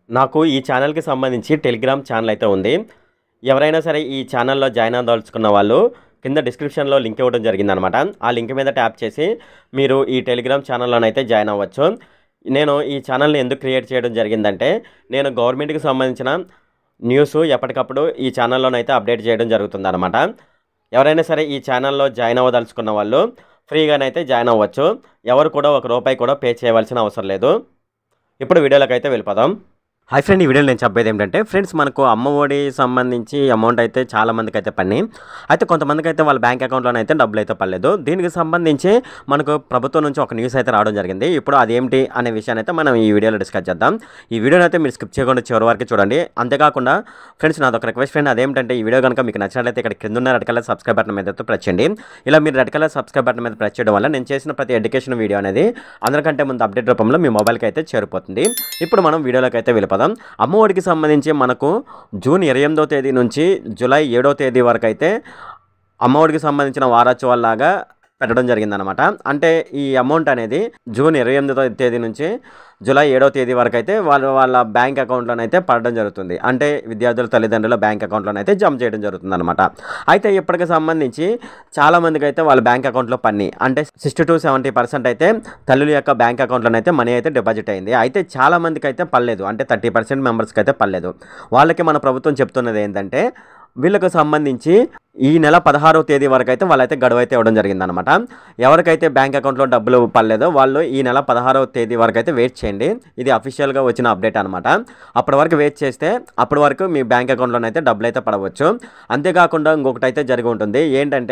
నాకు ఈ ఛానల్‌కి సంబంధించి టెలిగ్రామ్ ఛానల్ అయితే ఉంది. ఎవరైనా సరే ఈ ఛానల్‌లో జాయిన్ అవ్వదలుచుకున్న వాళ్ళు కింద డిస్క్రిప్షన్‌లో లింక్ ఇవ్వడం జరిగిందనమాట. ఆ లింక్ మీద ట్యాప్ చేసి మీరు ఈ టెలిగ్రామ్ ఛానల్‌లోనైతే జాయిన్ అవ్వచ్చు. నేను ఈ ఛానల్‌ని ఎందుకు క్రియేట్ చేయడం జరిగిందంటే, నేను గవర్నమెంట్‌కి సంబంధించిన న్యూస్ ఎప్పటికప్పుడు ఈ ఛానల్‌లోనైతే అప్డేట్ చేయడం జరుగుతుందనమాట. ఎవరైనా సరే ఈ ఛానల్‌లో జాయిన్ అవ్వదలుచుకున్న వాళ్ళు ఫ్రీగానైతే జాయిన్ అవ్వచ్చు. ఎవరు కూడా ఒక రూపాయి కూడా పే చేయవలసిన అవసరం లేదు. ఇప్పుడు వీడియోలోకైతే వెళ్ళిపోదాం. హాయ్ ఫ్రెండ్, ఈ వీడియోలో నేను చెప్పేది ఏంటంటే ఫ్రెండ్స్, మనకు అమ్మఒడి సంబంధించి అమౌంట్ అయితే చాలా మందికి అయితే పడినాయి. అయితే కొంతమందికి అయితే వాళ్ళ బ్యాంక్ అకౌంట్లోనైతే డబ్బులు అయితే పడలేదు. దీనికి సంబంధించి మనకు ప్రభుత్వం నుంచి ఒక న్యూస్ అయితే రావడం జరిగింది. ఇప్పుడు అదేమిటి అనే విషయాన్ని అయితే మనం ఈ వీడియోలో డిస్కస్ చేద్దాం. ఈ వీడియోని అయితే మీరు స్కిప్ చేయకుండా చివరి వరకు చూడండి. అంతేకాకుండా ఫ్రెండ్స్, నాదొక రిక్వెస్ట్ ఫ్రెండ్, అదేంటంటే ఈ వీడియో కనుక మీకు నచ్చినట్లయితే ఇక్కడ కింద ఉన్న రెడ్ కలర్ సబ్స్క్రైబ్ బటన్ మీద అయితే ప్రెస్ చేయండి. ఇలా మీరు రెడ్ కలర్ సబ్స్క్రైబ్ బటన్ మీద ప్రెస్ చేయడం వల్ల నేను చేసిన ప్రతి ఎడ్యుకేషన్ వీడియో అనేది అందరికంటే ముందు అప్డేట్ రూపంలో మీ మొబైల్కి అయితే చేరిపోతుంది. ఇప్పుడు మనం వీడియోలోకి అయితే వెళ్ళిపోదాం. అమ్మఒడికి సంబంధించి మనకు జూన్ 28వ తేదీ నుంచి జూలై 7వ తేదీ వరకు అయితే అమ్మఒడికి సంబంధించిన వారోత్సవాల్లాగా పెట్టడం జరిగిందనమాట. అంటే ఈ అమౌంట్ అనేది జూన్ 28వ తేదీ నుంచి జూలై 7వ తేదీ వరకు అయితే వాళ్ళ బ్యాంక్ అకౌంట్లోనైతే పడడం జరుగుతుంది. అంటే విద్యార్థుల తల్లిదండ్రుల బ్యాంక్ అకౌంట్లోనైతే జమ చేయడం జరుగుతుంది అనమాట. అయితే ఇప్పటికి సంబంధించి చాలామందికి అయితే వాళ్ళ బ్యాంక్ అకౌంట్లో పని అంటే 60 to 70% అయితే తల్లుల యొక్క బ్యాంక్ అకౌంట్లోనైతే మనీ అయితే డిపాజిట్ అయింది. అయితే చాలామందికి అయితే పడలేదు, అంటే 30% మెంబర్స్కి అయితే పడలేదు. వాళ్ళకి మన ప్రభుత్వం చెప్తున్నది ఏంటంటే, వీళ్ళకు సంబంధించి ఈ నెల 16వ తేదీ వరకు అయితే వాళ్ళైతే గడువు అయితే ఇవ్వడం జరిగిందనమాట. ఎవరికైతే బ్యాంక్ అకౌంట్లో డబ్బులు పడలేదో వాళ్ళు ఈ నెల 16వ తేదీ వరకు అయితే వెయిట్ చేయండి. ఇది అఫీషియల్గా వచ్చిన అప్డేట్ అనమాట. అప్పటి వరకు వెయిట్ చేస్తే అప్పటి వరకు మీ బ్యాంక్ అకౌంట్లోనైతే డబ్బులు అయితే పడవచ్చు. అంతేకాకుండా ఇంకొకటి అయితే జరిగి ఉంటుంది. ఏంటంటే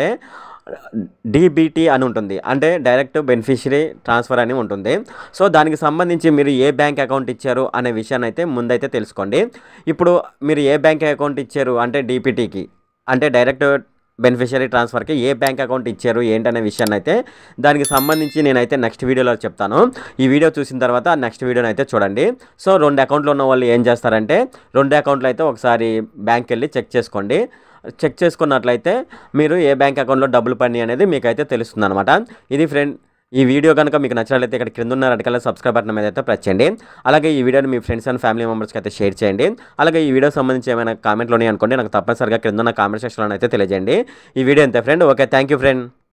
డీబీటీ అని ఉంటుంది, అంటే డైరెక్ట్ బెనిఫిషరీ ట్రాన్స్ఫర్ అని ఉంటుంది. సో దానికి సంబంధించి మీరు ఏ బ్యాంక్ అకౌంట్ ఇచ్చారు అనే విషయాన్ని అయితే ముందైతే తెలుసుకోండి. ఇప్పుడు మీరు ఏ బ్యాంక్ అకౌంట్ ఇచ్చారు అంటే డీపీటీకి, అంటే డైరెక్ట్ బెనిఫిషరీ ట్రాన్స్ఫర్కి ఏ బ్యాంక్ అకౌంట్ ఇచ్చారు ఏంటనే విషయాన్ని అయితే దానికి సంబంధించి నేనైతే నెక్స్ట్ వీడియోలో చెప్తాను. ఈ వీడియో చూసిన తర్వాత నెక్స్ట్ వీడియోని అయితే చూడండి. సో 2 అకౌంట్లు ఉన్న వాళ్ళు ఏం చేస్తారంటే 2 అకౌంట్లు అయితే ఒకసారి బ్యాంక్కి వెళ్ళి చెక్ చేసుకోండి. చెక్ చేసుకున్నట్లయితే మీరు ఏ బ్యాంక్ అకౌంట్లో డబ్బులు పడినాయి అనేది మీకైతే తెలుస్తుంది అనమాట. ఇది ఫ్రెండ్, ఈ వీడియో కనుక మీకు నచ్చినట్లయితే ఇక్కడ కింద ఉన్న రెడ్ కలర్ సబ్స్క్రైబ్ బటన్ మీద అయితే ప్రెస్ చేయండి. అలాగే ఈ వీడియోని మీ ఫ్రెండ్స్ అండ్ ఫ్యామిలీ మెంబర్స్కి అయితే షేర్ చేయండి. అలాగే ఈ వీడియో సంబంధించి ఏమైనా కామెంట్లు ఉన్నాయి అనుకోండి, నాకు తప్పనిసరిగా కింద ఉన్న కామెంట్ సెక్షన్లో అయితే తెలియజేయండి. ఈ వీడియో అంతే friend. Okay, thank you friend.